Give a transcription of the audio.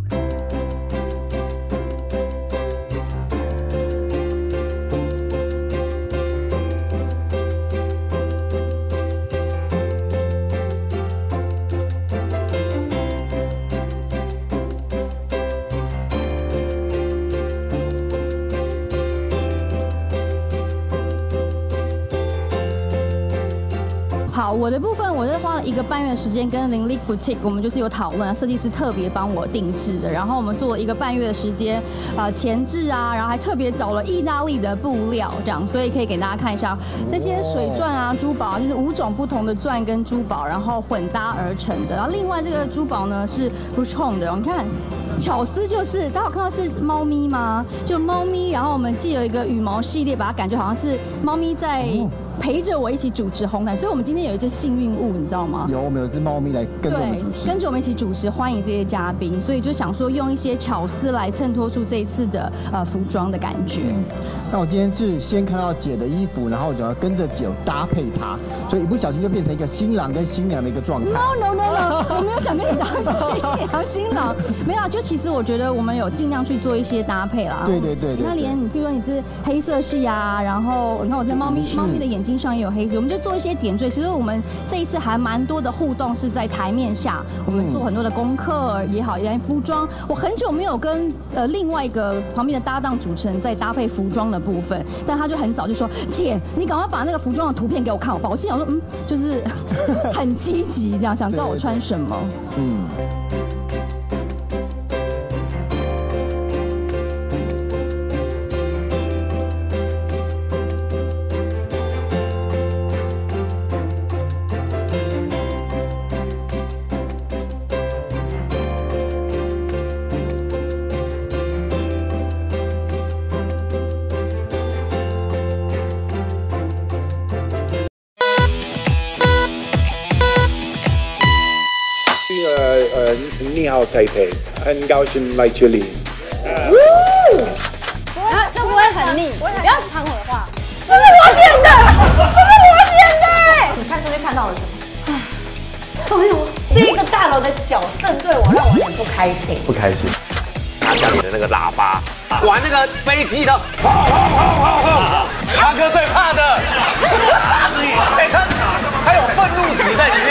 好，我的部分我是花了1个半月的时间跟林立 Boutique， 我们就是有讨论，设计师特别帮我定制的，然后我们做了1个半月的时间，前置啊，然后还特别找了意大利的布料，这样，所以可以给大家看一下这些水钻啊、珠宝啊，就是5种不同的钻跟珠宝，然后混搭而成的。然后另外这个珠宝呢是 Boucheron 的，你看。巧思就是大家有看到是猫咪吗？就猫咪，然后我们既有一个羽毛系列，把它感觉好像是猫咪在陪着我一起主持红毯，所以我们今天有一只幸运物，你知道吗？ 有，我们有一只猫咪来跟着我们主持， 跟着我们一起主持，欢迎这些嘉宾，所以就想说用一些巧思来衬托出这一次的服装的感觉。 那我今天是先看到姐的衣服，然后我就要跟着姐搭配它，所以一不小心就变成一个新郎跟新娘的一个状态。 No， 我没有想跟你当新郎，没有，就其实我觉得我们有尽量去做一些搭配啦。 对。 你看，连比如说你是黑色系啊，然后你看我在猫咪的眼睛上也有黑色，我们就做一些点缀。其实我们这一次还蛮多的互动是在台面下，我们做很多的功课也好，连服装，我很久没有跟另外一个旁边的搭档主持人在搭配服装的部分，但他就很早就说：“姐，你赶快把那个服装的图片给我看好不好？”我心想说，就是很积极这样，想知道我穿什么。 你好，台北，很高兴来这里。 这不会很腻，不要抢我的话。 这是我点的， 你看这边看到了什么？哎呦，这个大楼的角正对我，让我很不开心。 不开心。 拿家里的那个喇叭，玩那个飞机的，阿哥最怕的。他有愤怒值在里面。